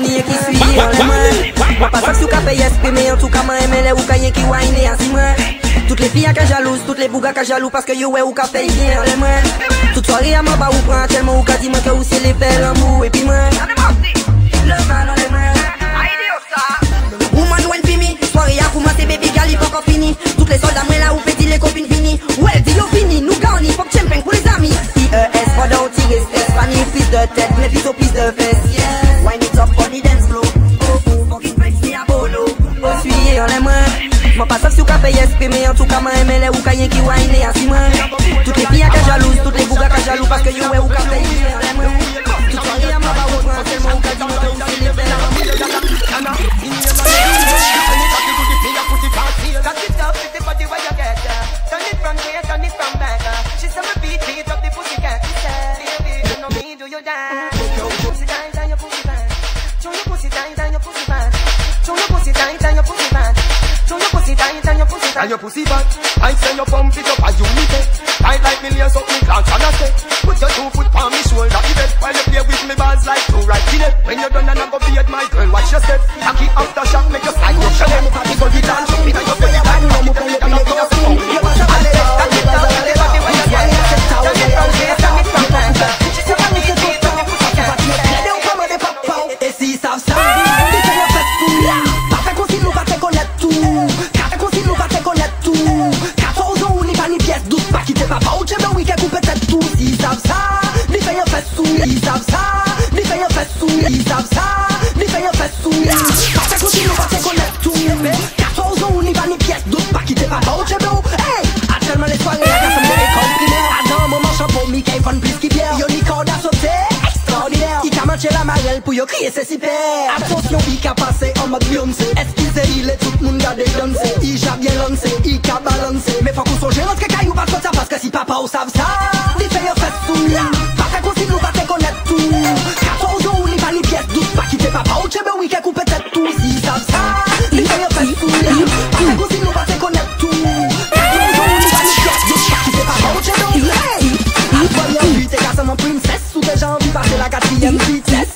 ni qui suit en les mains. Moi pas ça sur café exprimer en tout cas moi aimer les ou cayen qui wine et ainsi moi. Toutes les filles qui jalouses, toutes les bougas qui jaloux parce que yo ouais ou café bien en les mains. Toute soirée à moi pas ou prend tellement ou qu'a dit moi que aussi les fait l'amour et puis moi. Le vin dans les mains. Woman when fini, soirée à commencer baby girl il faut encore fini. Toutes les soldats moi là où petit les copines fini. Ouais dis yo fini, nous garni, faut que champagne pour les amis. IES for don't tigres, Espany, piste de tête, mais plutôt piste de fesses. Wine it up on the dance floor. Oh, fucking Pepsi Apollo. Suis en les mains. Moi pas ça sur café exprimer en tout cas moi aimer les ou cayen qui wine et ainsi moi. Toutes les filles qui jalouses, toutes les bougas qui jaloux parce que yo ouais ou café en les mains. Toute soirée à moi pas ou prend tellement ou qu'a dit moi que aussi les fait l'amour. And your pussy fat, I say you pump it up as you need it. Tight like millions of me clocks and I say, put your 2 foot on me shoulder, give it. While you play with me balls like 2 right in it. When you're done and I go beard my girl, watch your step. Cocky after shock, make you slide your shell. You go get down, show me that you're very bad. You go get down, you go strong. You go get down, pour yo crier c'est super. Attention, il a passé en mode Beyoncé. Excusez-il et tout le monde a des danser. Il a bien lancé, il a balancé. Mais faut qu'on songe rentre caillou pas ça parce que si papa ou savent ça, il fait un fait sous. Pas qu'on si nous pas te connaître tout. 14 ans, il va ni pièce doute pas quitter papa ou chebe oui qu'on peut être tout. Si savent ça, il fait un fait sous. Pas qu'on si nous pas te connaître tout. 14 ans, il va ni pièce doute pas quitter papa ou chebe oui. Hey, première vue, t'es cassé mon princesse ou déjà envie passer la 4e vitesse.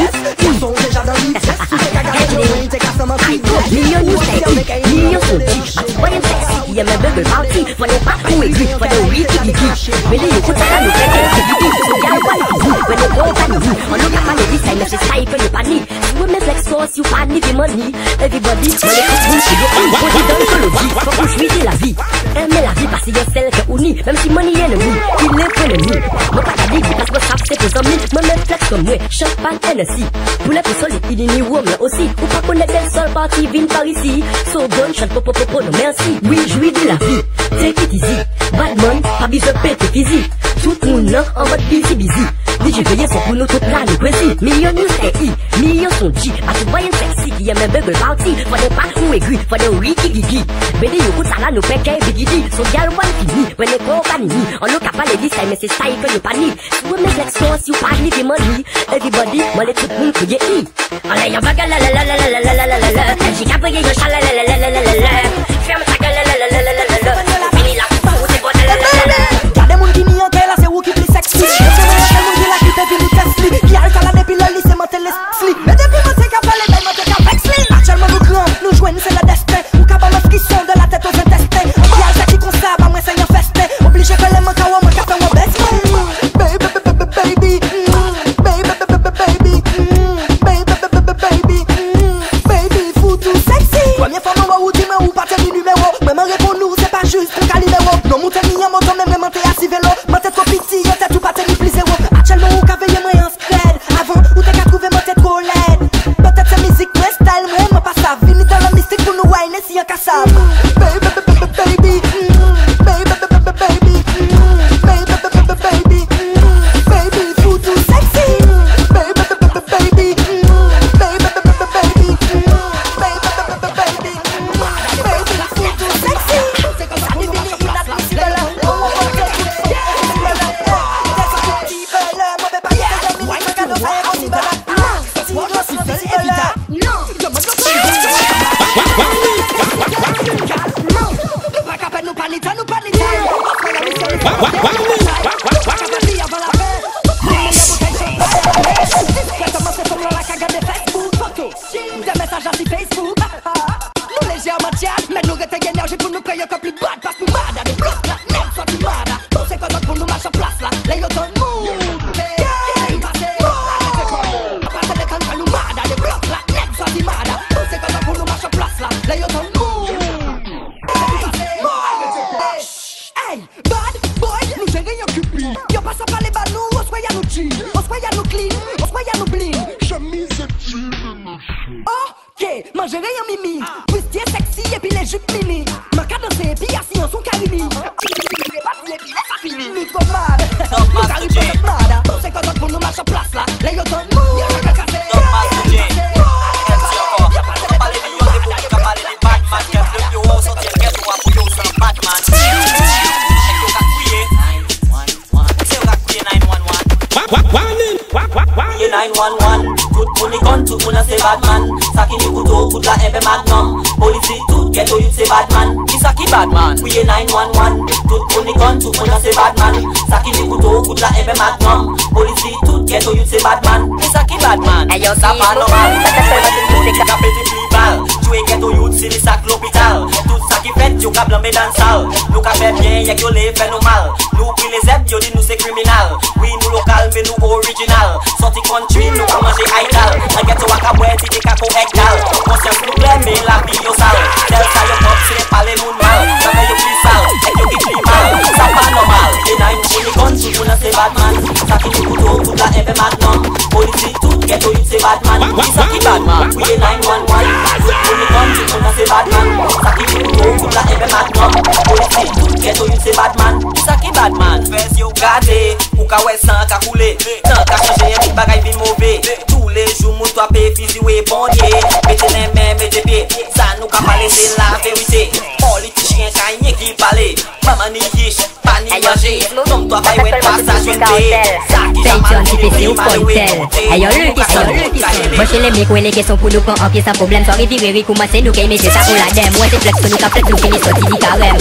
Million you say, million so cheap. When I'm sexy, yeah, my bubble party. For the back who agree, for the real to be deep. Really, you put that on the second to be deep. So yeah, when they go funny, on look at my this time, if she's hype and you panic. So me flex sauce, you panic the money. Everybody, when they put bullshit, you can't put it down for the G. Faut push me la vie. Aimer la vie parce qu'il y a celle que uni. Même si money est le oui, il est pour le oui. Moi pas ta digue, parce que ça c'est pour amis. Moi même flex comme moi, champagne Hennessy. Pour les plus solides, il est ni woman aussi. Ou pas connaître le seul parti vine par ici. So gun shot popo non merci. Oui, jouis de la vie, take it easy. Batman, pas besoin de péter physique. Tout le monde là en mode busy. DJ veillez sur pour nous toute la nous crazy. Million you say I, million son G. A tu voyez sexy qui aime un bubble party. For the back who agree, for the wiki gigi. Baby you put ça là nous pékay bigidi. So girl one fini, when they company me. On look up à les disques, mais c'est style que you panique. So we make like sauce, you party the money. Everybody, moi les tout le monde crier I. Allez y'a baga la la la la la la la la la la. J'ai capé y'a chala la la la la la la la. Ferme ta gueule la la la la la la la. Fini la fou, c'est bon la la la la. Y'a des moun qui n'y ont qu'elle là, c'est où qui plus sexy. Qui a le calade et puis le lycée monte les slip. Mais depuis moi c'est qu'à parler, mais moi c'est qu'à vexer. Actuellement nous grand, nous jouons, c'est le destin. Ou qu'à pas qui sont de la tête aux intestins. Qui a le fait qui constate, à moi c'est un festin. Obligé que les manques à moi qu'à faire mon best. Baby, baby, baby, baby, baby, fou tout sexy. Première fois moi ou dis-moi ou pas t'es numéro. Même répond nous, c'est pas juste pour Calibero. Non, mon tenue en moto, même vraiment t'es assis vélo. Ma tête trop petit, t'es tout pas t'es plus zéro. Actuellement ou qu'à veiller moi en spread. Avant, ou t'es qu'à trouver ma tête trop laide. Peut-être c'est musique, moi style, moi pas ça. Vini dans la mystique pour nous wine, si y'a qu'à ça. Baby, baby, baby, baby, baby, fou tout sexy. Baby, baby, baby, fou tout sexy. C'est comme ça, divine, inadmissible. manger rien mimi. Bustier sexy et puis les jupes mini. Ma cadencée et puis assis en son carimi. Les papiers et puis laisse ça fini. Nous trop mad. Nous arrivons pas mad. C'est quand on nous marche en place là. Les yotons mou. Y'a pas cassé. Ye 911, tout moun ni gun, tout moun a se badman. Saki ni couteau, tout la ebe magnum. Police tout ghetto youth se badman. Qui ça qui badman? Oui ye 911, tout moun ni gun, tout moun a se badman. Saki ni couteau, tout la ebe magnum. Police tout ghetto youth se badman. Qui ça qui badman? Ayo, ça pas normal. Tout est capé de plus bal. Jouer ghetto youth c'est des sacs l'hôpital. Tout ça qui fait, yo ka blâmer dans le sale. Nous ka fait bien, y'a yo les fait nous mal. Nous pris les zèbres, yo dit nous c'est criminal. Oui nous local mais nous original. Sorti country, nous ka manger idal. Un ghetto à cabouet, ti te ka correctal. Conscience nous plaît mais la vie yo sale. Tel ça yo pop, c'est pas les moun mal. Ça fait yo plus sale, et yo qui clean mal. Ça pas normal. Et là une jolie gun, tout moun a c'est badman. Ça qui nous couteau, tout la ebe magnum. Police tout ghetto youth c'est badman. Qui ça qui badman? Oui 911. Tout moun gun, tout moun a c'est badman. Ça qui nous couteau, tout la ebe magnum. Police tout ghetto youth c'est badman. Qui ça qui badman? Fais yo gade, ou ka wè sans ka koule. Tant ka changer un petit bagay vin mauvais. Tous les jours moun toi pay fusil ou bonnier. Mettez les mains, mettez pieds. Ça nous ka parler c'est la vérité. Politicien ka rien qui parler. Maman ni riche, pas ni manger. Comme toi pas ouais passage une Payton, si PC ou Fontel. Ayo le qui moi chez les mecs, ouais les questions pour nous quand on ça problème. Soirée virée, commencer nous qui mettez ça pour la dème. Moi c'est flex que nous ka flex nous qui n'est sorti du carême.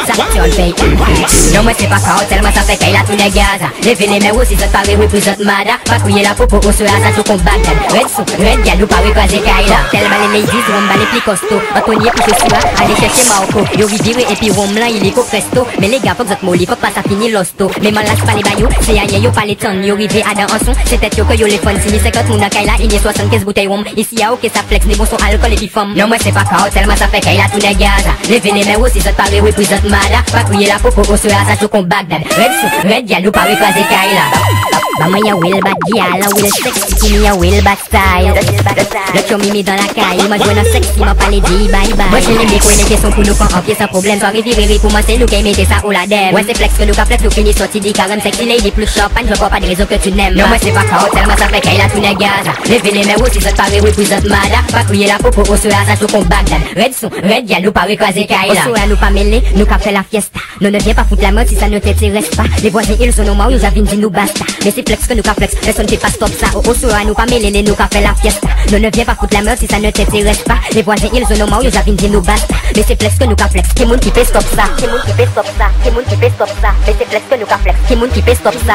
Ça Payton. Non moi c'est pas cartel, moi ça fait qu'il a tout les gaz. Levez les mains aussi, ça paraît représente Mada. Pas couiller la popo, on se a ça tout combat. Red sou, red galou, pas écraser Kaila. Tellement les ladies, on va les plus costauds. Anthony plus que ça, allez chercher Marco. Yo vidéo et puis Rome là, il est presto. Mais les gars, faut que vous molly, faut pas ça finir l'hosto. Mais man lâche pas les bayous, c'est aïe, yo pas les tonnes. Yo rivé à dans un son, c'est tête yo que yo les fun. Si 50 moun a Kaila, il y a 75 bouteilles Rome. Ici y'a ok ça flex, mais bon son alcool et puis femme. Non moi c'est pas cartel, moi ça fait Kaila tout les gaz. Levez les mains aussi, ça paraît représente Mada. Pas couiller la popo, on se a ça tout comme Bagdad. Red sou, red galou, pas écraser Kaila. Maman y'a will bad gyal, will sexy, qui y'a will bad style. Le chum mimi dans la caille, moi joue dans sexy, m'a pas les dit bye bye. Moi j'ai les mecs, les questions pour nous quand on pied sans problème. Soirée virée pour moi c'est nous qui mettez ça ou la dème. Ouais c'est flex que nous ka flex, nous finit sorti du carême. Sexy lady plus champagne, je vois pas de raison que tu n'aimes. Non moi c'est pas cartel, moi ça fait qu'il a tout les gaz. Levez les mains aussi, ça paraît représente Mada. Pas couiller la popo, on se a ça tout comme Bagdad. Red sou, red galou, pas écraser Kaila. On se nous pas mêler, nous ka fait la fiesta. Nous ne viens pas foutre la mode si ça ne t'intéresse pas. Les voisins ils sont nos morts, ils avaient dit nous basta. Mais c'est flex que nous ka flex. Personne fait pas stop ça, au soir nous pas mêler, nous ka fait la fiesta. Nous ne viens pas foutre la merde si ça ne t'intéresse pas. Les voisins ils ont nos morts, ils avaient dit nous basta. Mais c'est flex que nous ka flex, qui moun qui fait stop ça. Qui moun qui fait stop ça, qui moun qui fait stop ça. Mais c'est flex que nous ka flex, qui moun qui fait stop ça.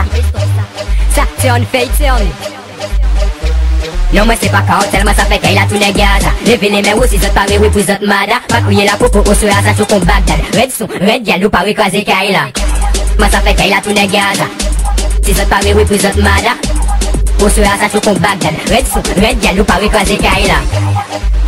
Ça turn, fait turn. Non moi c'est pas cartel, moi ça fait qu'il a tous les gaz. Levez les mains aussi, ça paraît représente Mada. Pas couiller la popo, on se a ça tout comme Bagdad. Red sou, red galou, pas écraser Kaila. Moi ça fait qu'il a tous les gaz. Si ça paraît représente Mada. On se a ça tout comme Bagdad. Red sou, red galou, pas écraser Kaila.